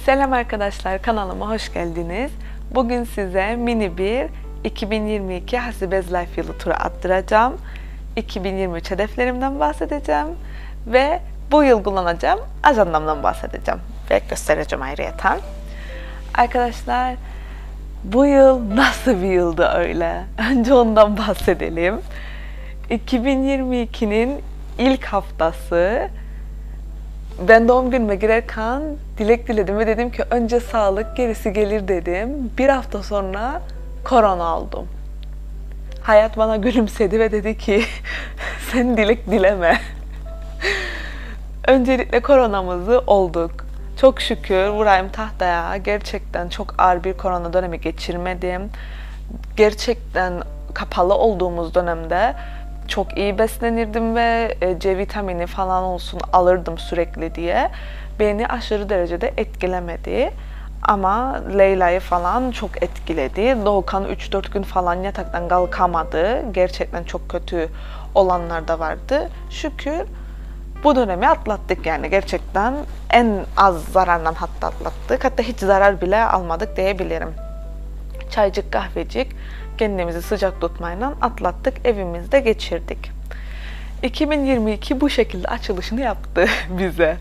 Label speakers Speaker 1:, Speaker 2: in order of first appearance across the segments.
Speaker 1: Selam arkadaşlar, kanalıma hoş geldiniz. Bugün size mini bir 2022 Hasibez Life yılı turu attıracağım. 2023 hedeflerimden bahsedeceğim ve bu yıl kullanacağım ajandamdan bahsedeceğim ve göstereceğim ayrıyeten. Arkadaşlar, bu yıl nasıl bir yıldı öyle? Önce ondan bahsedelim. 2022'nin ilk haftası. Ben doğum günüme girerken dilek diledim ve dedim ki önce sağlık, gerisi gelir dedim. Bir hafta sonra korona oldum. Hayat bana gülümsedi ve dedi ki sen dilek dileme. Öncelikle koronamızı olduk. Çok şükür vurayım tahtaya, gerçekten çok ağır bir korona dönemi geçirmedim. Gerçekten kapalı olduğumuz dönemde çok iyi beslenirdim ve C vitamini falan olsun alırdım sürekli diye. Beni aşırı derecede etkilemedi. Ama Leyla'yı falan çok etkiledi. Doğukan 3-4 gün falan yataktan kalkamadı. Gerçekten çok kötü olanlar da vardı. Şükür bu dönemi atlattık yani. Gerçekten en az zararla hatta atlattık. Hatta hiç zarar bile almadık diyebilirim. Çaycık, kahvecik, kendimizi sıcak tutmayla atlattık, evimizde geçirdik. 2022 bu şekilde açılışını yaptı bize.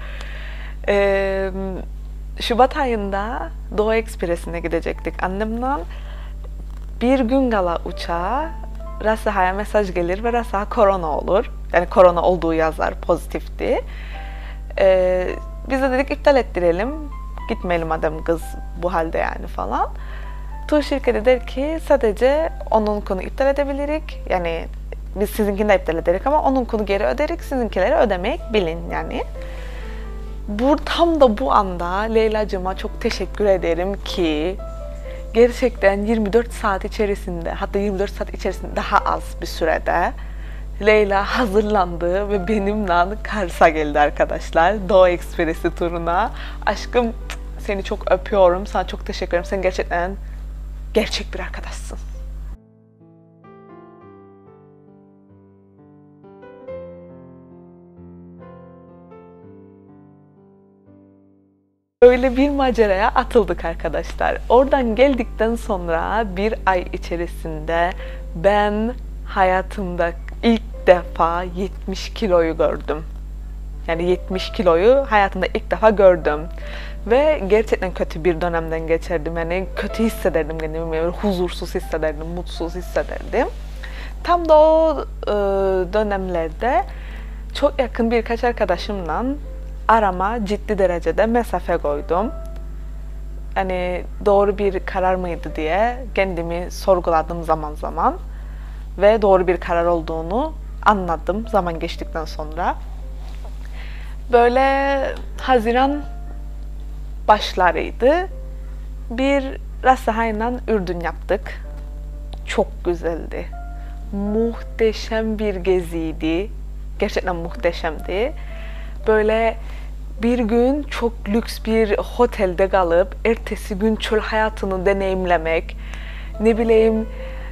Speaker 1: Şubat ayında Doğu Ekspresi'ne gidecektik annemle. Bir gün kala uçağa Rasaha'ya mesaj gelir ve Rasaha korona olur. Yani korona olduğu yazar, pozitifti. Biz de dedik iptal ettirelim. Gitmeyelim adam kız bu halde yani falan. Tur şirketi der ki sadece onun konu iptal edebilirik. Yani biz sizinkini de iptal ederik ama onun konu geri öderik, sizinkileri ödemek bilin yani. Tam da bu anda Leyla'cığıma çok teşekkür ederim ki gerçekten 24 saat içerisinde, hatta 24 saat içerisinde daha az bir sürede Leyla hazırlandı ve benimle Kars'a geldi arkadaşlar. Doğu Ekspresi turuna. Aşkım seni çok öpüyorum, sana çok teşekkür ederim. Sen gerçekten gerçek bir arkadaşsın. Böyle bir maceraya atıldık arkadaşlar. Oradan geldikten sonra bir ay içerisinde ben hayatımda ilk defa 70 kiloyu gördüm. Yani 70 kiloyu hayatımda ilk defa gördüm. Ve gerçekten kötü bir dönemden geçirdim. Yani kötü hissederdim kendimi, yani huzursuz hissederdim, mutsuz hissederdim. Tam da o dönemlerde çok yakın birkaç arkadaşımla arama ciddi derecede mesafe koydum. Yani doğru bir karar mıydı diye kendimi sorguladım zaman zaman. Ve doğru bir karar olduğunu anladım zaman geçtikten sonra. Böyle Haziran başlarıydı. Bir Rasaha'yla Ürdün yaptık. Çok güzeldi. Muhteşem bir geziydi. Gerçekten muhteşemdi. Böyle bir gün çok lüks bir otelde kalıp ertesi gün çöl hayatını deneyimlemek, ne bileyim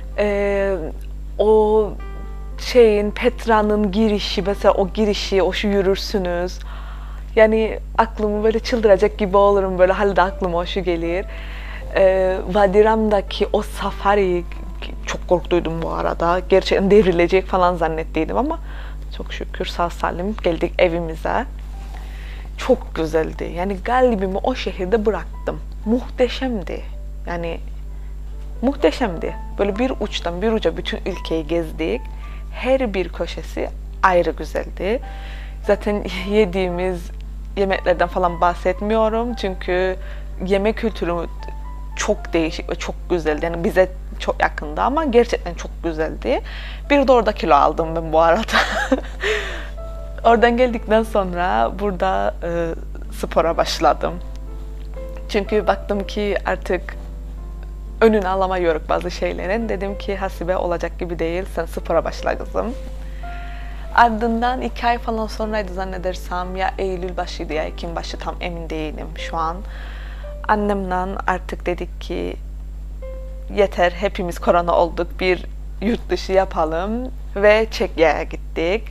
Speaker 1: o Petra'nın girişi, mesela o girişi, o şu yürürsünüz. Yani aklımı böyle çıldıracak gibi olurum, böyle halde aklıma o şu gelir. Wadi Ram'daki o safari, çok korktuydum bu arada. Gerçekten devrilecek falan zannettiydim ama çok şükür sağ salim geldik evimize. Çok güzeldi. Yani kalbimi o şehirde bıraktım. Muhteşemdi. Yani muhteşemdi. Böyle bir uçtan bir uca bütün ülkeyi gezdik. Her bir köşesi ayrı güzeldi. Zaten yediğimiz yemeklerden falan bahsetmiyorum. Çünkü yemek kültürü çok değişik ve çok güzeldi. Yani bize çok yakındı ama gerçekten çok güzeldi. Bir de orada kilo aldım ben bu arada. Oradan geldikten sonra burada spora başladım. Çünkü baktım ki artık önünü alamıyoruz bazı şeylerin. Dedim ki Hasibe olacak gibi değil, sen spora başla kızım. Ardından 2 ay falan sonraydı zannedersem, ya Eylül başıydı ya Ekim başı, tam emin değilim şu an. Annemle artık dedik ki yeter, hepimiz korona olduk, bir yurt dışı yapalım ve Çekya'ya gittik.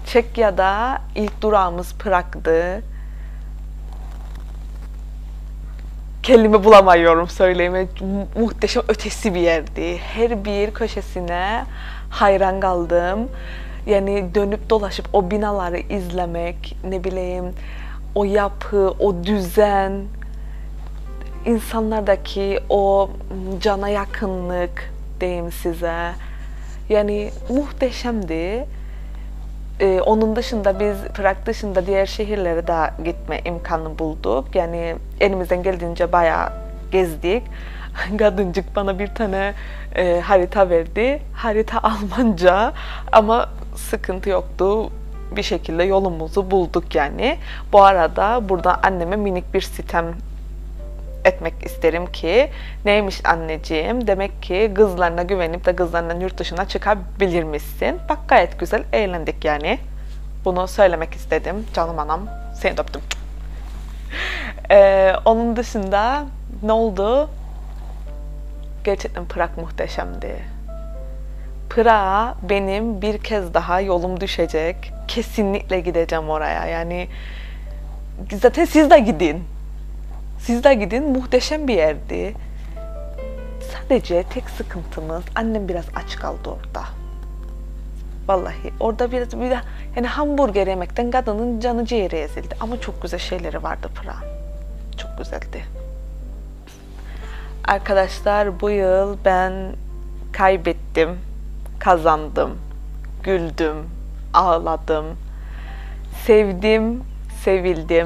Speaker 1: Çekya'da ilk durağımız Prag'dı. kelime bulamıyorum söyleyeme. Muhteşem ötesi bir yerdi. Her bir köşesine hayran kaldım. Yani dönüp dolaşıp o binaları izlemek, ne bileyim, o yapı, o düzen, insanlardaki o cana yakınlık diyeyim size. Yani muhteşemdi. Onun dışında biz Prag dışında diğer şehirlere de gitme imkanı bulduk. Yani elimizden geldiğince bayağı gezdik. Kadıncık bana bir tane harita verdi. Harita Almanca ama sıkıntı yoktu. Bir şekilde yolumuzu bulduk yani. Bu arada burada anneme minik bir sitem etmek isterim ki, neymiş anneciğim, demek ki kızlarına güvenip de kızlarından yurt dışına çıkabilir misin? Bak gayet güzel eğlendik yani. Bunu söylemek istedim canım anam. Seni de öptüm. Onun dışında ne oldu? Gerçekten Prag muhteşemdi. Prag'a benim bir kez daha yolum düşecek. Kesinlikle gideceğim oraya. Yani zaten siz de gidin. Siz de gidin, muhteşem bir yerdi. Sadece tek sıkıntımız, annem biraz aç kaldı orada. Vallahi orada biraz yani hamburger yemekten kadının canı ciğeri ezildi. Ama çok güzel şeyleri vardı Prag'ın. Çok güzeldi. Arkadaşlar, bu yıl ben kaybettim, kazandım, güldüm, ağladım, sevdim, sevildim.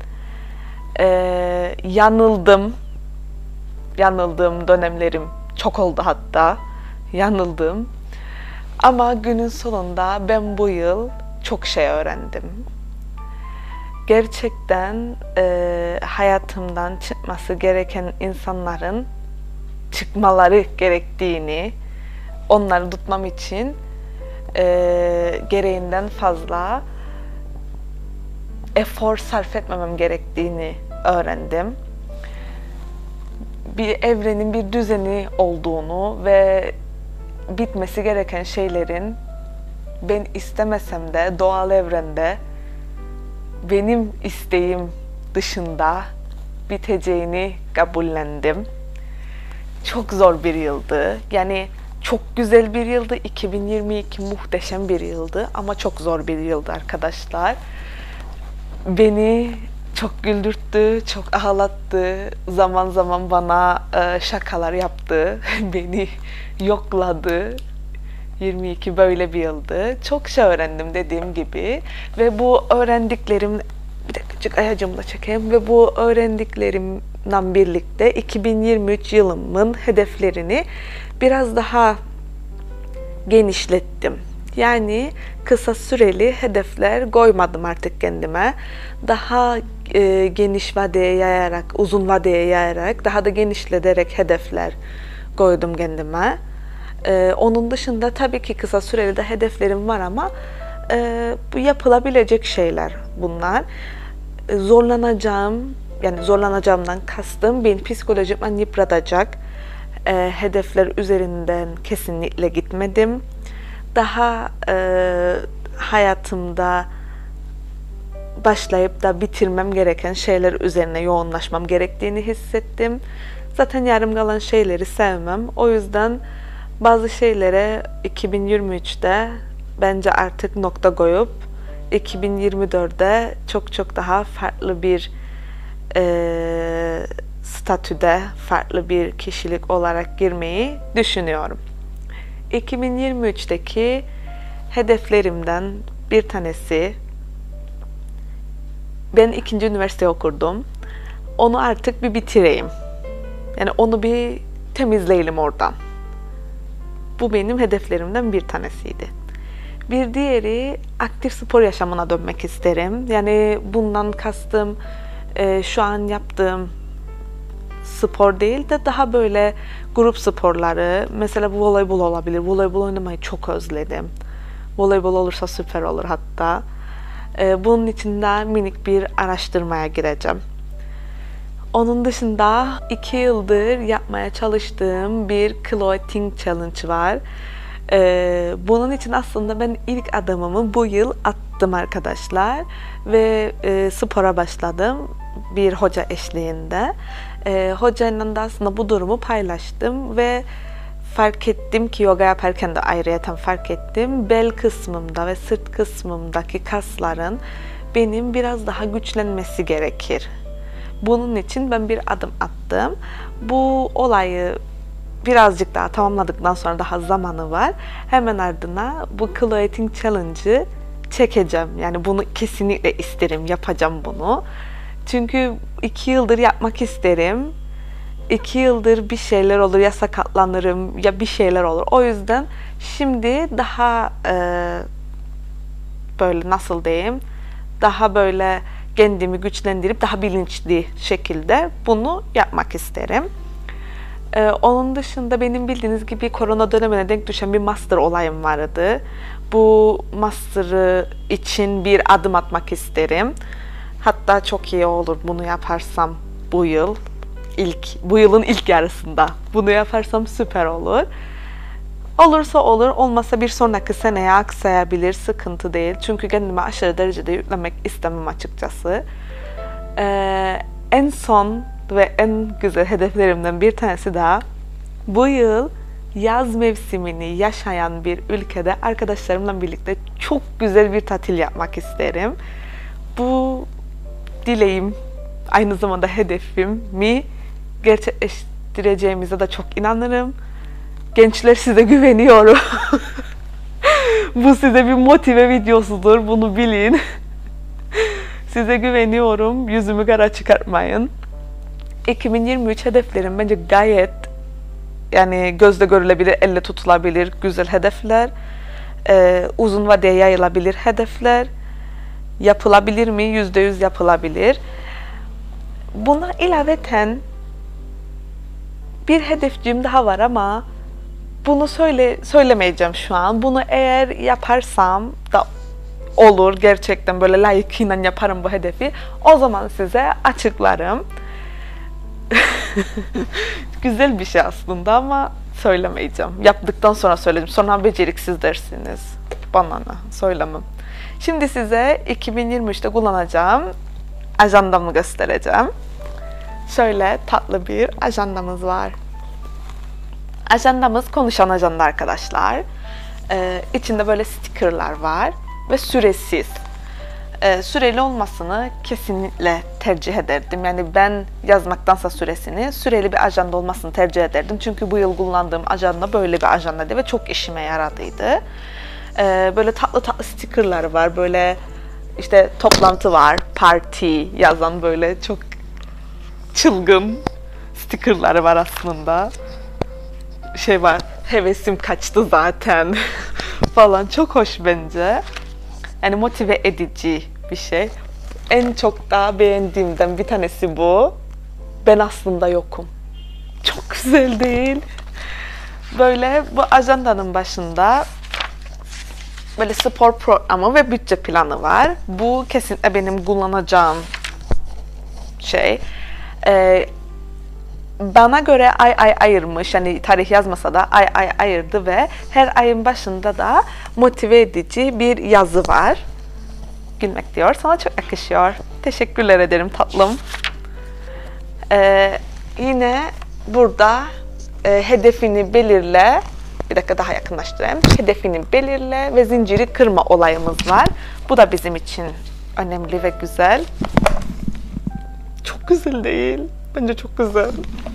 Speaker 1: Yanıldım. Yanıldığım dönemlerim çok oldu hatta. Yanıldım. Ama günün sonunda ben bu yıl çok şey öğrendim. Gerçekten hayatımdan çıkması gereken insanların çıkmaları gerektiğini, onları tutmam için gereğinden fazla efor sarf etmemem gerektiğini öğrendim. Bir evrenin bir düzeni olduğunu ve bitmesi gereken şeylerin ben istemesem de doğal evrende benim isteğim dışında biteceğini kabullendim. Çok zor bir yıldı. Yani çok güzel bir yıldı. 2022 muhteşem bir yıldı ama çok zor bir yıldı arkadaşlar. Beni çok güldürttü, çok ağlattı. Zaman zaman bana şakalar yaptı. Beni yokladı. 22 böyle bir yıldı. Çok şey öğrendim dediğim gibi. Ve bu öğrendiklerim, bir de küçük ayacımla çekeyim. Ve bu öğrendiklerimle birlikte 2023 yılımın hedeflerini biraz daha genişlettim. Yani kısa süreli hedefler koymadım artık kendime. Daha geniş vadeye yayarak, uzun vadeye yayarak, daha da genişleterek hedefler koydum kendime. Onun dışında tabii ki kısa süreli de hedeflerim var ama bu yapılabilecek şeyler bunlar. Zorlanacağım, yani zorlanacağımdan kastım beni psikolojikman yıpratacak hedefler üzerinden kesinlikle gitmedim. Daha hayatımda başlayıp da bitirmem gereken şeyler üzerine yoğunlaşmam gerektiğini hissettim. Zaten yarım kalan şeyleri sevmem. O yüzden bazı şeylere 2023'te bence artık nokta koyup 2024'de çok daha farklı bir statüde, farklı bir kişilik olarak girmeyi düşünüyorum. 2023'teki hedeflerimden bir tanesi, ben 2. üniversite okurdum. Onu artık bir bitireyim. Yani onu bir temizleyelim oradan. Bu benim hedeflerimden bir tanesiydi. Bir diğeri, aktif spor yaşamına dönmek isterim. Yani bundan kastım şu an yaptığım spor değil de daha böyle grup sporları. Mesela voleybol olabilir. Voleybol oynamayı çok özledim. Voleybol olursa süper olur hatta. Bunun için de minik bir araştırmaya gireceğim. Onun dışında 2 yıldır yapmaya çalıştığım bir clothing challenge var. Bunun için aslında ben ilk adımımı bu yıl attım arkadaşlar. Ve spora başladım bir hoca eşliğinde. Hocayla da aslında bu durumu paylaştım ve fark ettim ki yoga yaparken de ayrıyeten fark ettim. Bel kısmımda ve sırt kısmımdaki kasların benim biraz daha güçlenmesi gerekir. Bunun için ben bir adım attım. Bu olayı birazcık daha tamamladıktan sonra daha zamanı var. Hemen ardına bu Kilo Eating Challenge'ı çekeceğim. Yani bunu kesinlikle isterim, yapacağım bunu. Çünkü 2 yıldır yapmak isterim. 2 yıldır bir şeyler olur, ya sakatlanırım ya bir şeyler olur. O yüzden şimdi daha böyle nasıl diyeyim, daha böyle kendimi güçlendirip daha bilinçli şekilde bunu yapmak isterim. Onun dışında benim bildiğiniz gibi korona dönemine denk düşen bir master olayım vardı. Bu master'ı için bir adım atmak isterim. Hatta çok iyi olur bunu yaparsam bu yılın ilk yarısında. Bunu yaparsam süper olur. Olursa olur, olmasa bir sonraki seneye aksayabilir, sıkıntı değil. Çünkü kendime aşırı derecede yüklemek istemem açıkçası. En son ve en güzel hedeflerimden bir tanesi daha, bu yıl yaz mevsimini yaşayan bir ülkede arkadaşlarımla birlikte çok güzel bir tatil yapmak isterim. Bu dileğim, aynı zamanda hedefimi gerçekleştireceğimize de çok inanırım. Gençler, size güveniyorum. Bu size bir motive videosudur, bunu bilin. Size güveniyorum, yüzümü kara çıkartmayın. 2023 hedeflerim bence gayet yani gözle görülebilir, elle tutulabilir güzel hedefler. Uzun vadeye yayılabilir hedefler. Yapılabilir mi? %100 yapılabilir. Buna ilaveten bir hedefciğim daha var ama bunu söylemeyeceğim şu an. Bunu eğer yaparsam da olur, gerçekten böyle layıkıyla yaparım bu hedefi. O zaman size açıklarım. Güzel bir şey aslında ama söylemeyeceğim. Yaptıktan sonra söyledim. Sonra beceriksiz dersiniz. Bana ne? Söylemem. Şimdi size 2023'te kullanacağım ajandamı göstereceğim. Şöyle tatlı bir ajandamız var. Ajandamız konuşan ajanda arkadaşlar. İçinde böyle stickerlar var ve süresiz. Süreli olmasını kesinlikle tercih ederdim. Yani ben yazmaktansa süreli bir ajanda olmasını tercih ederdim. Çünkü bu yıl kullandığım ajanda böyle bir ajandaydı ve çok işime yaradıydı. Böyle tatlı tatlı stickerlar var. Böyle işte toplantı var, party yazan böyle çok çılgın stickerları var aslında. Şey var, hevesim kaçtı zaten falan, çok hoş bence. Yani motive edici bir şey. En çok da beğendiğimden bir tanesi bu. Ben aslında yokum. Çok güzel değil. Böyle bu ajandanın başında böyle spor programı ve bütçe planı var. Bu kesinlikle benim kullanacağım şey. Bana göre ay ayırmış, yani tarih yazmasa da ay ayırdı ve her ayın başında da motive edici bir yazı var. Gülmek diyor, sana çok yakışıyor. Teşekkürler ederim tatlım. Yine burada hedefini belirle, bir dakika daha yakınlaştırayım. Hedefini belirle ve zinciri kırma olayımız var. Bu da bizim için önemli ve güzel. Çok güzel değil? Bence çok güzel.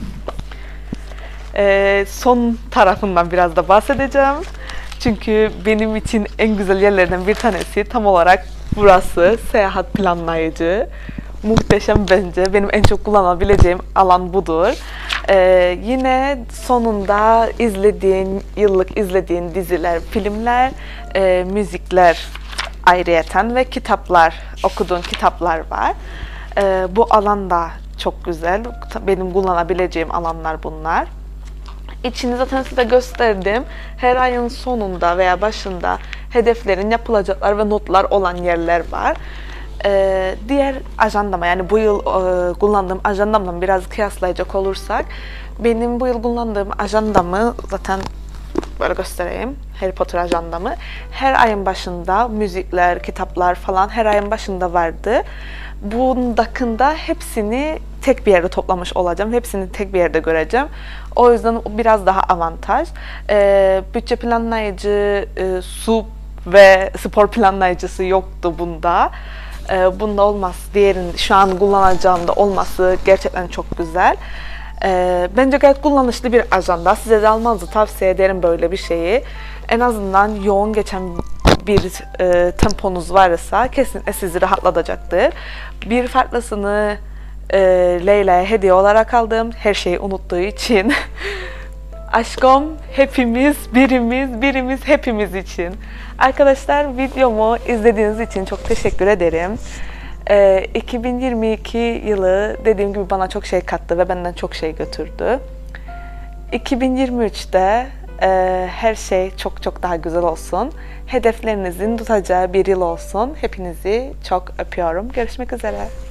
Speaker 1: Son tarafından biraz da bahsedeceğim. Çünkü benim için en güzel yerlerden bir tanesi tam olarak burası. Seyahat planlayıcı. Muhteşem bence. Benim en çok kullanabileceğim alan budur. Yine sonunda yıllık izlediğin diziler, filmler, müzikler ayrıyeten ve kitaplar, okuduğun kitaplar var. Bu alan da çok güzel. Benim kullanabileceğim alanlar bunlar. İçini zaten size gösterdim. Her ayın sonunda veya başında hedeflerin, yapılacaklar ve notlar olan yerler var. Diğer ajandama, yani bu yıl kullandığım ajandamla biraz kıyaslayacak olursak, benim bu yıl kullandığım ajandamı zaten böyle göstereyim. Harry Potter ajandamı. Her ayın başında müzikler, kitaplar falan her ayın başında vardı. Bundakında hepsini tek bir yerde toplamış olacağım. Hepsini tek bir yerde göreceğim. O yüzden biraz daha avantaj. Bütçe planlayıcı, su ve spor planlayıcısı yoktu bunda. Bunda olmaz. Diğerin şu an kullanacağımda olması gerçekten çok güzel. Bence gayet kullanışlı bir ajanda. Size de almanızı tavsiye ederim böyle bir şeyi. En azından yoğun geçen bir temponuz varsa kesinlikle sizi rahatlatacaktır. Bir farklısını Leyla'ya hediye olarak aldım. Her şeyi unuttuğu için. Aşkım hepimiz, birimiz hepimiz için. Arkadaşlar videomu izlediğiniz için çok teşekkür ederim. 2022 yılı dediğim gibi bana çok şey kattı ve benden çok şey götürdü. 2023'te her şey çok daha güzel olsun. Hedeflerinizin tutacağı bir yıl olsun. Hepinizi çok öpüyorum. Görüşmek üzere.